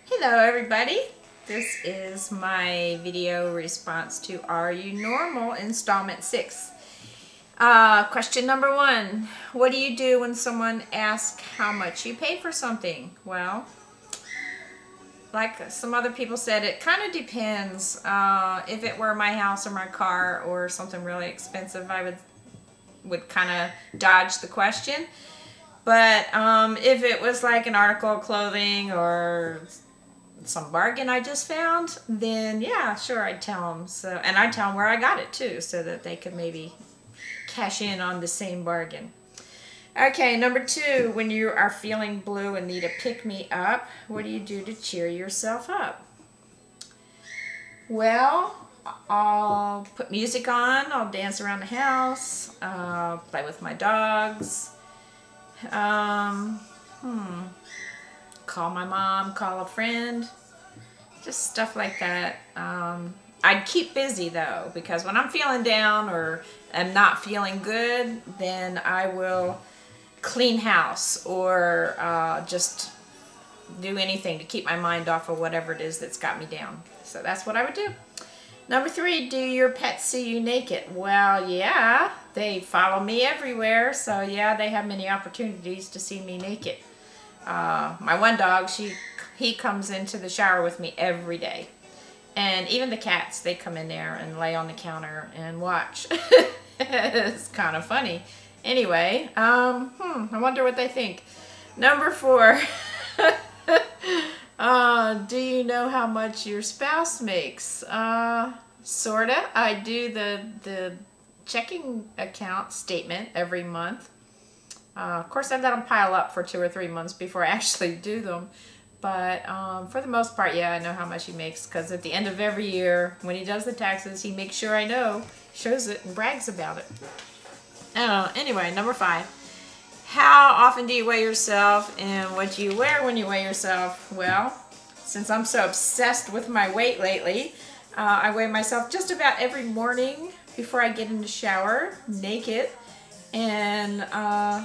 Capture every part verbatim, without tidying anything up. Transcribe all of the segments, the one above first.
Hello everybody, this is my video response to Are You Normal installment six. Uh, question number one, what do you do when someone asks how much you pay for something? Well, like some other people said, it kind of depends. Uh, if it were my house or my car or something really expensive, I would would kind of dodge the question. But um, if it was like an article of clothing or some bargain I just found, then yeah, sure, I'd tell them. So, and I'd tell them where I got it too, so that they could maybe cash in on the same bargain. Okay, number two, when you are feeling blue and need a pick-me-up, what do you do to cheer yourself up? Well, I'll put music on, I'll dance around the house, uh, play with my dogs, um, hmm, call my mom, call a friend, just stuff like that. Um, I'd keep busy though, because when I'm feeling down or am not feeling good, then I will clean house or uh, just do anything to keep my mind off of whatever it is that's got me down. So that's what I would do. Number three, do your pets see you naked? Well, yeah, they follow me everywhere, so yeah, they have many opportunities to see me naked. Uh, my one dog, she he comes into the shower with me every day. And even the cats, they come in there and lay on the counter and watch. It's kind of funny. Anyway, um, hmm, I wonder what they think. Number four, uh, do you know how much your spouse makes? Uh, sorta. I do the, the checking account statement every month. Uh, of course, I let them pile up for two or three months before I actually do them. But um, for the most part, yeah, I know how much he makes, because at the end of every year, when he does the taxes, he makes sure I know, shows it, and brags about it. Uh, anyway, number five. How often do you weigh yourself, and what do you wear when you weigh yourself? Well, since I'm so obsessed with my weight lately, uh, I weigh myself just about every morning before I get in the shower, naked, and uh,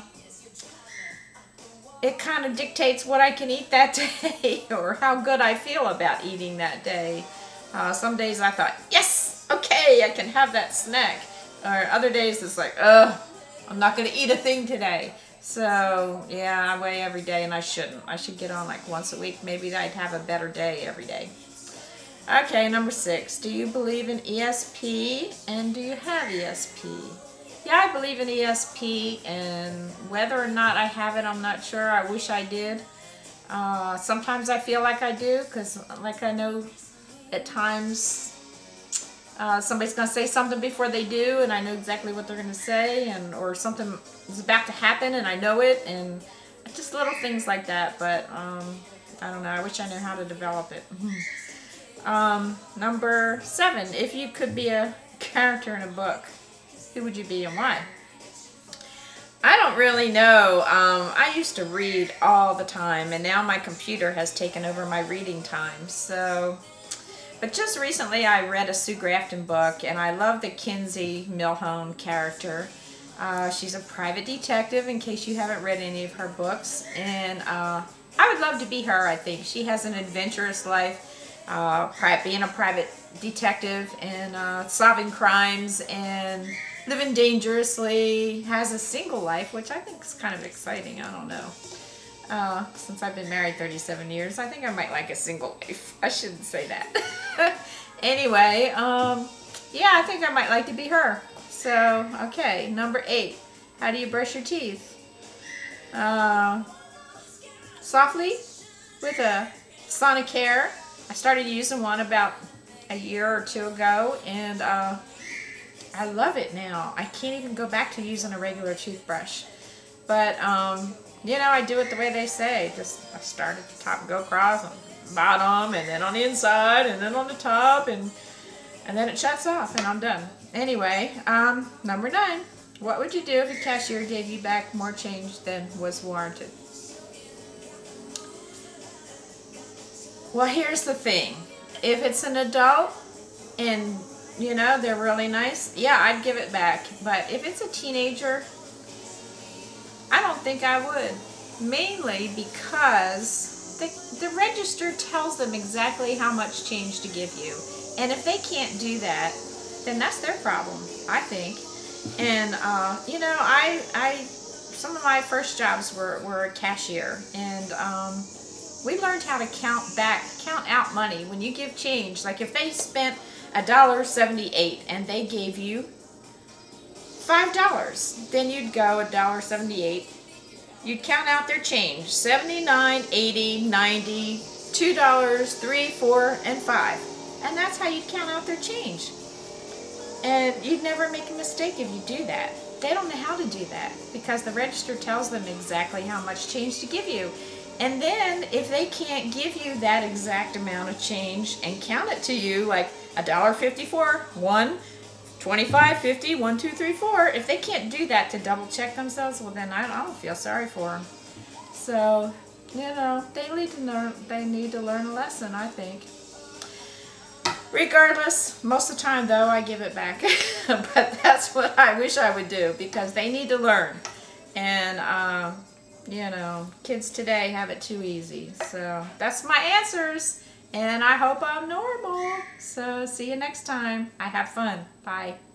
it kind of dictates what I can eat that day or how good I feel about eating that day. Uh, some days I thought, yes, okay, I can have that snack. Or other days it's like, ugh, I'm not going to eat a thing today. So, yeah, I weigh every day and I shouldn't. I should get on like once a week. Maybe I'd have a better day every day. Okay, number six. Do you believe in E S P and do you have E S P? Yeah, I believe in E S P, and whether or not I have it, I'm not sure. I wish I did. Uh, sometimes I feel like I do, because like I know at times uh, somebody's going to say something before they do, and I know exactly what they're going to say, and or something is about to happen, and I know it, and just little things like that. But um, I don't know. I wish I knew how to develop it. um, number seven. If you could be a character in a book, who would you be and why? I don't really know. Um, I used to read all the time, and now my computer has taken over my reading time. So, but just recently I read a Sue Grafton book, and I love the Kinsey Milhone character. Uh, she's a private detective, in case you haven't read any of her books, and uh, I would love to be her. I think she has an adventurous life, uh, being a private detective and uh, solving crimes and living dangerously, has a single life, which I think is kind of exciting. I don't know. Uh, since I've been married thirty-seven years, I think I might like a single life. I shouldn't say that. Anyway, um, yeah, I think I might like to be her. So, okay, number eight. How do you brush your teeth? Uh, softly, with a Sonicare. I started using one about a year or two ago, and uh, I love it now. I can't even go back to using a regular toothbrush. But, um, you know, I do it the way they say. Just I start at the top and go across, on the bottom, and then on the inside, and then on the top, and and then it shuts off, and I'm done. Anyway, um, number nine. What would you do if a cashier gave you back more change than was warranted? Well, here's the thing. If it's an adult and you know, they're really nice, yeah, I'd give it back. But if it's a teenager, I don't think I would. Mainly because the, the register tells them exactly how much change to give you. And if they can't do that, then that's their problem, I think. And, uh, you know, I, I, some of my first jobs were, were a cashier. And um, we learned how to count back, count out money. When you give change, like if they spent a dollar seventy-eight and they gave you five dollars, then you'd go a dollar seventy-eight. You'd count out their change, seventy-nine, eighty, ninety, two dollars, three, four, and five. And that's how you'd count out their change. And you'd never make a mistake if you do that. They don't know how to do that because the register tells them exactly how much change to give you. And then if they can't give you that exact amount of change and count it to you, like a dollar fifty-four, one, twenty-five, fifty, one, two, three, four, if they can't do that to double check themselves, well then I don't feel sorry for them. So, you know, they need to learn, they need to learn a lesson, I think. Regardless, most of the time though, I give it back. But that's what I wish I would do because they need to learn. And, um, you know, kids today have it too easy. So that's my answers. And I hope I'm normal. So see you next time. I have fun. Bye.